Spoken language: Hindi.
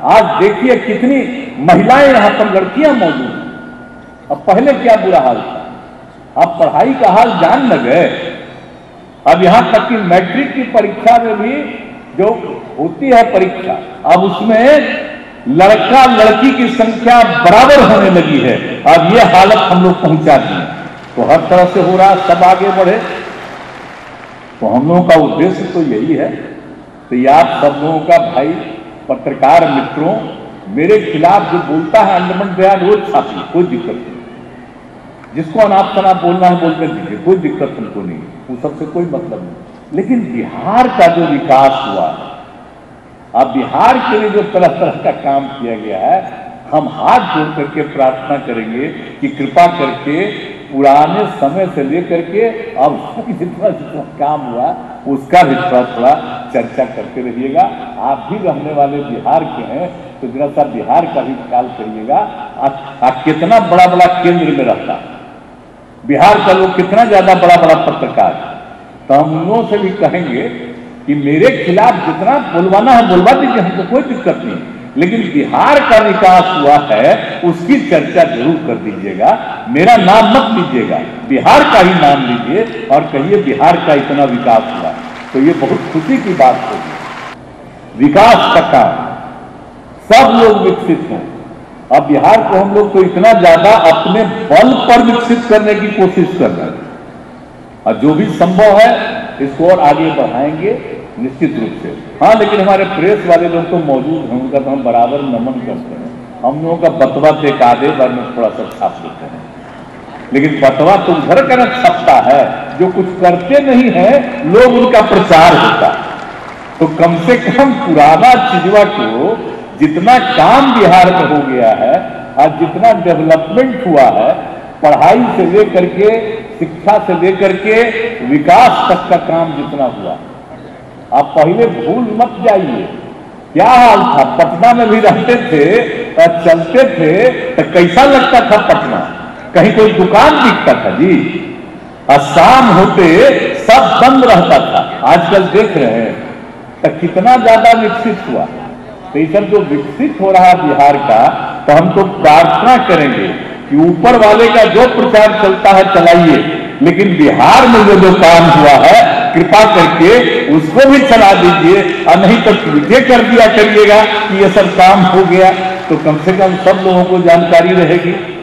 आज देखिए कितनी महिलाएं यहाँ पर लड़कियां मौजूद हैं। अब पहले क्या बुरा हाल था, अब पढ़ाई का हाल जान न गए। अब यहां तक कि मैट्रिक की परीक्षा में भी जो होती है परीक्षा, अब उसमें लड़का लड़की की संख्या बराबर होने लगी है। अब ये हालत हम लोग पहुंचा दिए, तो हर तरह से हो रहा, सब आगे बढ़े। तो हम लोगों का उद्देश्य तो यही है। तो ये आप सब लोगों का भाई पत्रकार मित्रों, मेरे खिलाफ जो बोलता है अंडमान बयान वो छापी, कोई दिक्कत नहीं। जिसको अनाप शनाप बोलना है बोलते दीजिए, कोई दिक्कत हमको नहीं, वो सबसे कोई मतलब नहीं। लेकिन बिहार का जो विकास हुआ है, अब बिहार के लिए जो तरह तरह का काम किया गया है, हम हाथ जोड़ करके प्रार्थना करेंगे कि कृपा करके पुराने समय से लेकर के अब जितना जितना काम हुआ उसका भी थोड़ा चर्चा करते रहिएगा। आप भी रहने वाले बिहार के हैं तो जरा सा बिहार का भी ख्याल करिएगा। कितना बड़ा बड़ा केंद्र में रहता है बिहार का लोग, कितना ज्यादा बड़ा बड़ा पत्रकार। तो हम उन लोगों से भी कहेंगे कि मेरे खिलाफ जितना बोलवाना है बोलवा दीजिए, हमको कोई दिक्कत नहीं, लेकिन बिहार का विकास हुआ है उसकी चर्चा जरूर कर दीजिएगा। मेरा नाम मत लीजिएगा, बिहार का ही नाम लीजिए और कहिए बिहार का इतना विकास हुआ। तो ये बहुत खुशी की बात होगी। विकास का काम, सब लोग विकसित हों। अब बिहार को हम लोग तो इतना ज्यादा अपने बल पर विकसित करने की कोशिश कर रहे हैं, और जो भी संभव है इसको और आगे बढ़ाएंगे निश्चित रूप से। हाँ, लेकिन हमारे प्रेस वाले लोग तो मौजूद हैं, उनका तो हम बराबर नमन करते हैं। हम लोगों का बतवा तो एक आधे बार में थोड़ा सा छाप देते हैं, लेकिन बतवा तो उधर का न छपता है जो कुछ करते नहीं है, लोग उनका प्रचार होता है। तो कम से कम पुराना चिजवा को जितना काम बिहार में हो गया है और जितना डेवलपमेंट हुआ है, पढ़ाई से लेकर के, शिक्षा से लेकर के विकास तक का काम जितना हुआ, आप पहले भूल मत जाइए। क्या हाल था, पटना में भी रहते थे और चलते थे तो कैसा लगता था पटना, कहीं कोई दुकान दिखता था जी, और शाम होते सब बंद रहता था। आजकल देख रहे हैं तो कितना ज्यादा विकसित हुआ। तो ये सब जो विकसित हो रहा है बिहार का, तो हम तो प्रार्थना करेंगे कि ऊपर वाले का जो प्रचार चलता है चलाइए, लेकिन बिहार में जो काम हुआ है कृपा करके उसको भी चला दीजिए, और नहीं तो ट्वीट कर दिया करिएगा कि ये सब काम हो गया, तो कम से कम सब लोगों को जानकारी रहेगी।